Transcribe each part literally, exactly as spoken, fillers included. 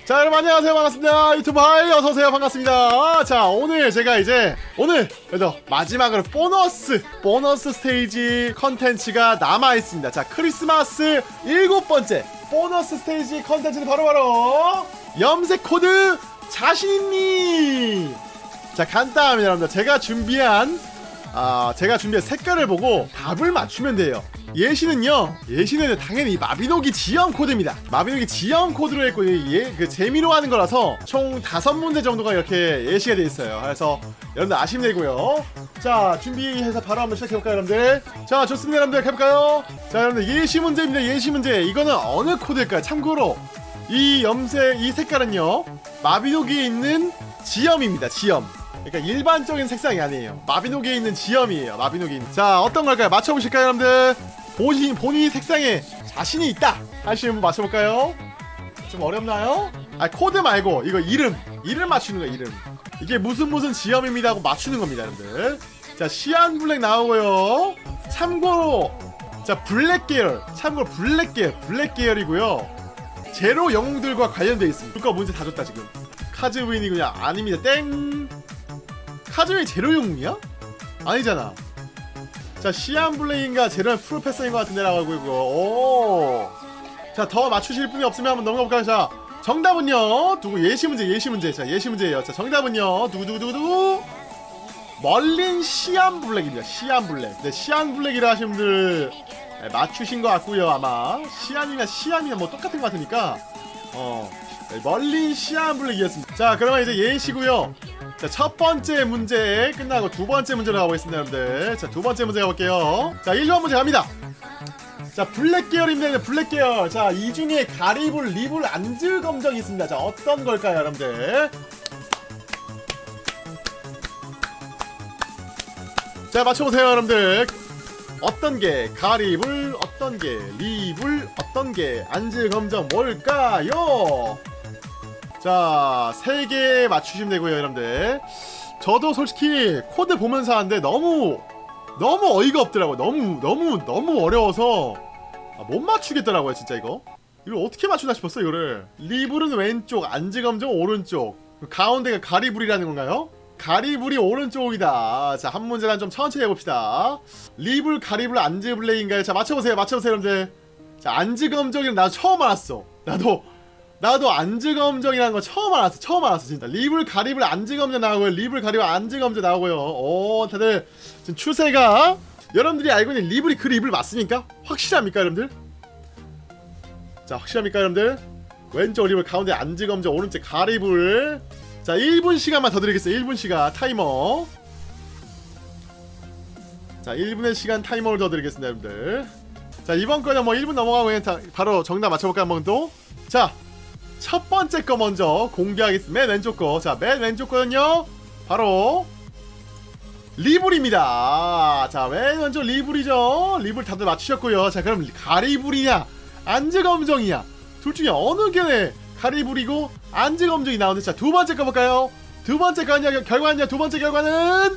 자, 여러분 안녕하세요. 반갑습니다. 유튜브 하이 어서오세요. 반갑습니다. 자, 오늘 제가 이제 오늘 그래도 마지막으로 보너스 보너스 스테이지 컨텐츠가 남아있습니다. 자, 크리스마스 일곱 번째 보너스 스테이지 컨텐츠는 바로바로 염색 코드 자신있니? 자, 간단합니다 여러분들. 제가 준비한 아, 제가 준비한 색깔을 보고 답을 맞추면 돼요. 예시는요, 예시는 당연히 마비노기 지연 코드입니다. 마비노기 지연 코드로 했고, 예, 그 재미로 하는 거라서 총 다섯 문제 정도가 이렇게 예시가 돼 있어요. 그래서 여러분들 아시면 되고요. 자, 준비해서 바로 한번 시작해볼까요, 여러분들? 자, 좋습니다, 여러분들. 해볼까요? 자, 여러분들 예시 문제입니다. 예시 문제. 이거는 어느 코드일까요? 참고로 이 염색, 이 색깔은요, 마비노기에 있는 지염입니다. 지염. 그러니까 일반적인 색상이 아니에요. 마비노기에 있는 지염이에요. 마비노기에 있는. 자, 어떤 걸까요? 맞춰보실까요, 여러분들? 본인, 본인이 색상에 자신이 있다 하시는 분 맞춰볼까요? 좀 어렵나요? 아, 코드 말고 이거 이름 이름 맞추는 거예요. 이름. 이게 무슨 무슨 지염입니다 하고 맞추는 겁니다, 여러분들. 자, 시안 블랙 나오고요. 참고로 자, 블랙 계열, 참고로 블랙 계열 블랙 계열이고요. 제로 영웅들과 관련되어 있습니다. 그거 문제 다 줬다 지금. 카즈윈이군요. 아닙니다. 땡. 카즈윈이 제로 영웅이야? 아니잖아. 자, 시안 블레인과 제로의 프로페서인 것 같은데 라고 하고 있고. 오. 자, 더 맞추실 분이 없으면 한번 넘어가 볼까요? 자, 정답은요. 누구 예시 문제, 예시 문제. 자, 예시 문제예요. 자, 정답은요. 두구두구두구. 멀린 시안 블랙입니다. 시안 블랙. 네, 시안 블랙이라 하시는 분들 네, 맞추신 것 같고요. 아마 시안이나 시안이나 뭐 똑같은 것 같으니까. 어. 네, 멀린 시안 블랙이었습니다. 자, 그러면 이제 예시고요. 자, 첫 번째 문제 끝나고 두 번째 문제로 가보겠습니다, 여러분들. 자, 두 번째 문제 가볼게요. 자, 일 번 문제 갑니다. 자, 블랙 계열입니다. 블랙 계열. 자, 이 중에 가리불, 리불, 안즈 검정이 있습니다. 자, 어떤 걸까요, 여러분들? 자, 맞춰보세요, 여러분들. 어떤 게 가리불, 어떤 게 리불, 어떤 게 안즈 검정 뭘까요? 자, 세 개 맞추시면 되고요, 여러분들. 저도 솔직히 코드 보면서 하는데 너무 너무 어이가 없더라고요. 너무 너무 너무 어려워서 아, 못 맞추겠더라고요, 진짜 이거. 이걸 어떻게 맞추나 싶었어, 이거를. 리불은 왼쪽, 안즈검정 오른쪽. 가운데가 가리불이라는 건가요? 가리불이 오른쪽이다. 자, 한 문제만 좀 천천히 해봅시다. 리불, 가리불, 안즈블레인가요? 자, 맞춰보세요, 맞춰보세요, 여러분들. 자, 안즈검정이랑 나도 처음 알았어. 나도 나도 안즈검정이라는 거 처음 알았어. 처음 알았어 진짜. 리불 가리불 안즈검정 나오고요. 리불 가리불 안즈검정 나오고요. 오, 다들 지금 추세가 여러분들이 알고 있는 리불이 그 리불 맞습니까? 확실합니까, 여러분들? 자, 확실합니까, 여러분들? 왼쪽 리불, 가운데 안즈검정, 오른쪽 가리불. 자, 일 분 시간만 더 드리겠어요. 일 분 시간 타이머. 자, 일 분의 시간 타이머를 더 드리겠습니다, 여러분들. 자, 이번 거는 뭐 일 분 넘어가고 그냥 바로 정답 맞춰볼까요, 한번 또? 자, 첫 번째 거 먼저 공개하겠습니다. 맨 왼쪽 거. 자, 맨 왼쪽 거는요, 바로 리불입니다. 자, 맨 왼쪽 리불이죠. 리불 다들 맞추셨고요. 자, 그럼 가리불이냐 안즈검정이냐, 둘 중에 어느 게 가리불이고 안즈검정이 나오는데, 자, 두 번째 거 볼까요? 두 번째 거는요, 결과는요, 두 번째 결과는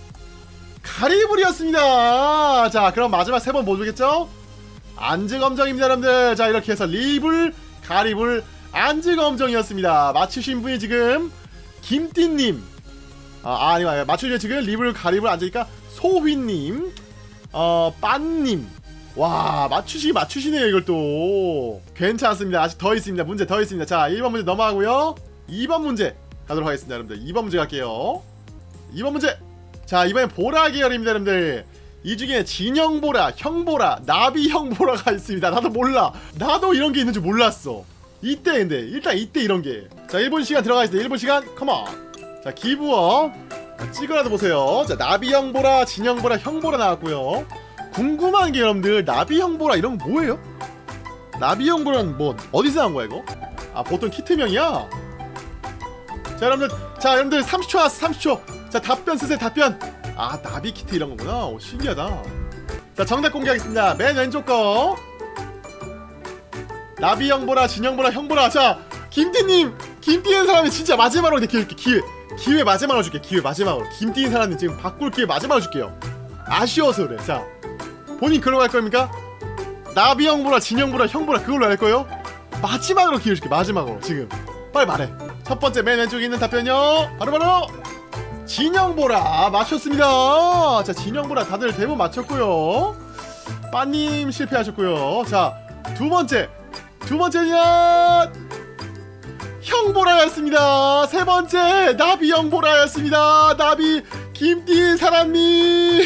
가리불이었습니다. 자, 그럼 마지막 세 번 뭐 주겠죠? 안즈검정입니다, 여러분들. 자, 이렇게 해서 리불, 가리불, 안즈검정이었습니다. 맞추신 분이 지금 김띠님, 아, 아니, 아니 맞추신 지금 리불, 가리불, 안즈니까 소휘님, 어, 빤님. 와, 맞추시기 맞추시네요. 이걸 또 괜찮습니다. 아직 더 있습니다. 문제 더 있습니다. 자, 일 번 문제 넘어가고요. 이 번 문제 가도록 하겠습니다, 여러분들. 이 번 문제 갈게요. 이 번 문제. 자, 이번엔 보라 계열입니다, 여러분들. 이 중에 진형보라, 형보라, 나비형보라가 있습니다. 나도 몰라. 나도 이런 게 있는 줄 몰랐어. 이때 근데 일단 이때 이런 게. 자, 일 분 시간 들어가 있습니다. 일 분 시간 컴온. 자, 기부어 찍어라도 보세요. 자, 나비형보라, 진형보라, 형보라 나왔고요. 궁금한 게 여러분들, 나비형보라 이런 거 뭐예요? 나비형보라는 뭐 어디서 나온 거야 이거? 아, 보통 키트명이야. 자, 여러분들, 자, 여러분들 삼십 초 왔어. 삼십 초. 자, 답변 쓰세요. 답변. 아, 나비 키트 이런 거구나. 오, 신기하다. 자, 정답 공개하겠습니다. 맨 왼쪽 거. 나비형보라, 진형보라, 형보라. 자, 김띠님, 김띠는 사람이 진짜 마지막으로 기회, 기회, 기회 마지막으로 줄게. 기회 마지막으로. 김띠는 사람이 지금 바꿀 기회 마지막으로 줄게요. 아쉬워서 그래. 자, 본인 그걸로 갈 겁니까? 나비형보라, 진형보라, 형보라 그걸로 할 거예요? 마지막으로 기회 줄게. 마지막으로 지금. 빨리 말해. 첫 번째 맨 왼쪽에 있는 답변요 바로바로 진영보라 맞췄습니다. 자, 진영보라 다들 대부분 맞췄고요. 빠님 실패하셨고요. 자, 두 번째 두 번째는 형보라였습니다. 세 번째 나비 형보라였습니다. 나비 김띠인 사람님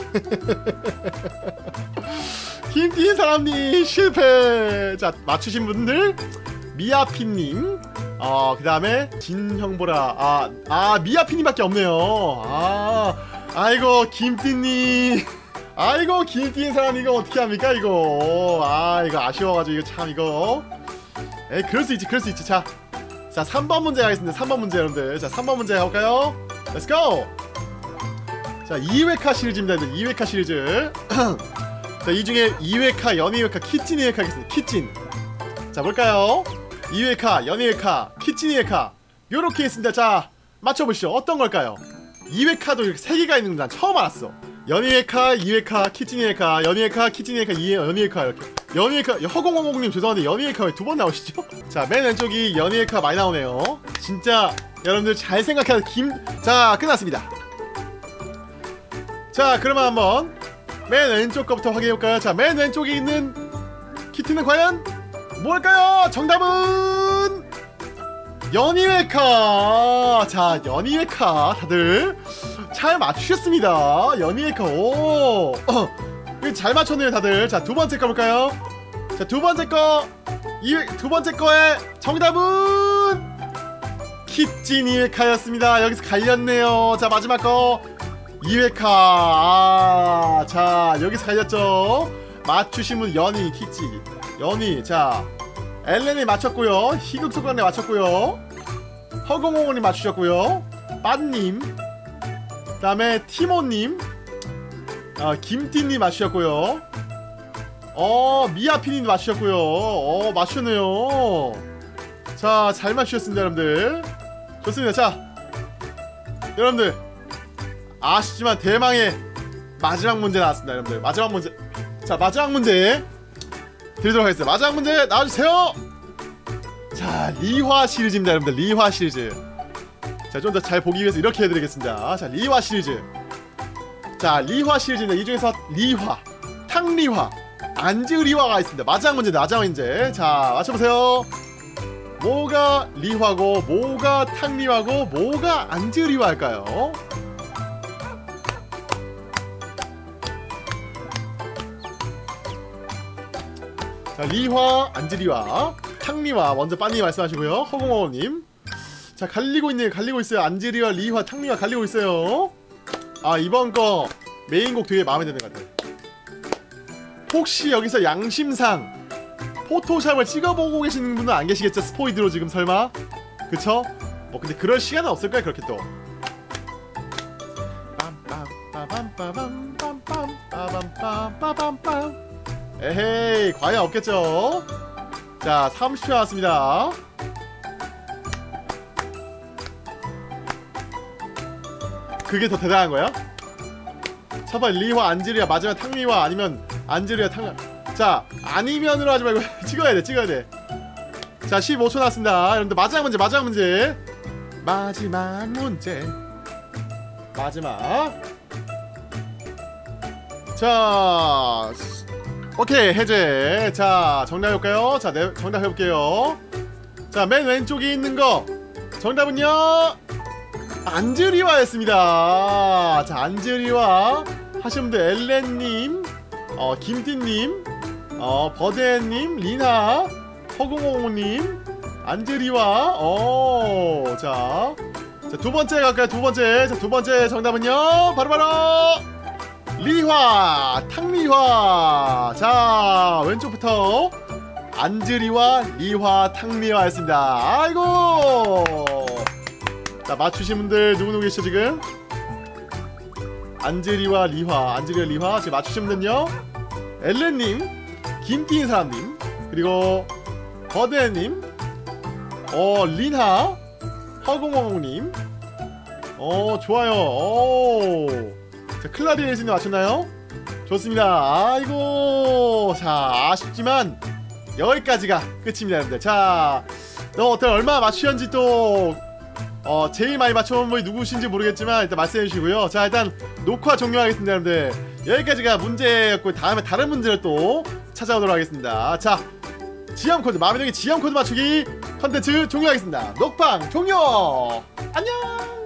김띠인 사람님 실패. 자, 맞추신 분들 미아피님, 어, 그 다음에 진형보라, 아, 아, 미아피님밖에 없네요. 아, 아이고, 김띠님. 아이고, 김띠인 사람 이거 어떻게 합니까, 이거. 아, 이거 아쉬워가지고, 이거 참, 이거. 에이, 그럴 수 있지, 그럴 수 있지. 자, 자, 삼 번 문제 가겠습니다. 삼 번 문제, 여러분들. 자, 삼 번 문제 가볼까요? Let's go! 자, 이 회카 시리즈입니다, 여러분들. 이 회카 시리즈. 자, 이 중에 이 회카, 연이 회카, 키찐 이 회카 하겠습니다. 키찐. 자, 볼까요? 이 회카, 연이 회카, 키친 이 회카 요렇게 있습니다. 자, 맞춰보시죠. 어떤 걸까요? 이 회카도 이렇게 세 개가 있는 건 난 처음 알았어. 연이 회카, 이 회카, 키친 이 회카, 연이 회카, 키친 이 회카, 이 연이 회카 이렇게. 연이 회카, 허공허공님 죄송한데 연이 회카 왜 두 번 나오시죠? 자, 맨 왼쪽이 연이 회카 많이 나오네요. 진짜 여러분들 잘 생각해서 김... 자, 끝났습니다. 자, 그러면 한번 맨 왼쪽 거부터 확인해볼까요? 자, 맨 왼쪽에 있는 키티는 과연 뭘까요? 정답은 연희회카. 자, 연희회카 다들 잘 맞추셨습니다. 연희회카. 오, 어, 잘 맞췄네요 다들. 자, 두 번째 거 볼까요? 자, 두 번째 거, 이, 두 번째 거의 정답은 키찐 이 회카였습니다. 여기서 갈렸네요. 자, 마지막 거 이 회카. 아, 자, 여기서 갈렸죠. 맞추신 분 연희, 키찌, 연희. 자, 엘렌이 맞췄고요. 희극소관에 맞췄고요. 허공홍원이 맞추셨고요. 빠님, 그 다음에 티모님, 아, 김띠님 맞추셨고요. 어, 미아피님 맞추셨고요. 어, 맞추셨네요. 자, 잘 맞추셨습니다 여러분들. 좋습니다. 자, 여러분들 아시지만 대망의 마지막 문제 나왔습니다 여러분들. 마지막 문제. 자, 마지막 문제 드리도록 하겠습니다. 마지막 문제 나와주세요. 자, 리화 시리즈입니다 여러분들. 리화 시리즈. 자, 좀 더 잘 보기 위해서 이렇게 해드리겠습니다. 자, 리화 시리즈. 자, 리화 시리즈입니다. 이 중에서 리화, 탕리화, 안즈리화가 있습니다. 마지막 문제입니다. 마지막 문제. 자, 맞춰보세요. 뭐가 리화고 뭐가 탕리화고 뭐가 안즈리화일까요? 자, 리화, 안즈리화, 탕리화 먼저 빠니 말씀하시고요. 허공호님. 자, 갈리고 있네요. 갈리고 있어요. 안즈리화, 리화, 탕리화 갈리고 있어요. 아, 이번 거 메인곡 되게 마음에 드는 것 같아요. 혹시 여기서 양심상 포토샵을 찍어보고 계시는 분은 안 계시겠죠? 스포이드로 지금 설마? 그쵸? 뭐 근데 그럴 시간은 없을 거야 그렇게 또. 빰빰빰빰빰빰빰빰빰빰빰빰. 에헤이, 과연 없겠죠? 자, 삼십 초 남았습니다. 그게 더 대단한 거야? 첫번 리화, 안즈리아, 마지막 탕리화, 아니면 안즈리아, 탕리화. 자, 아니면으로 하지 말고 찍어야 돼, 찍어야 돼. 자, 십오 초 남았습니다. 여러분들 마지막 문제, 마지막 문제. 마지막 문제. 마지막. 자, 오케이, 해제. 자, 정답 해볼까요? 자, 네, 정답 해볼게요. 자, 맨 왼쪽에 있는 거 정답은요 안즈리화였습니다. 자, 안즈리화 하신 분들 엘렌님, 어, 김띠님, 어, 버데님, 리나, 허공호님, 안즈리화. 어, 자, 자, 두 번째 갈까요? 두 번째. 자, 두 번째 정답은요 바로바로 리화, 탕리화. 자, 왼쪽부터 안즈리화, 리화, 탕리화였습니다. 아이고. 자, 맞추신 분들 누구누구 계시죠 지금? 안즈리와 리화, 안즈리와 리화. 지금 맞추신 분들은요 엘렌님, 김띠인 사람님, 그리고 버드님, 어, 린하, 허공허공님. 어, 좋아요. 오. 자, 클라리넷님 맞췄나요? 좋습니다. 아이고. 자, 아쉽지만 여기까지가 끝입니다 여러분들. 자, 너 어떻게 얼마 맞추셨는지 또 어, 제일 많이 맞춰본 분이 누구신지 모르겠지만 일단 말씀해 주시고요. 자, 일단 녹화 종료하겠습니다, 여러분들. 여기까지가 문제였고 다음에 다른 문제를 또 찾아오도록 하겠습니다. 자, 지암 코드, 마음의 동의 지암 코드 맞추기 컨텐츠 종료하겠습니다. 녹방 종료! 안녕!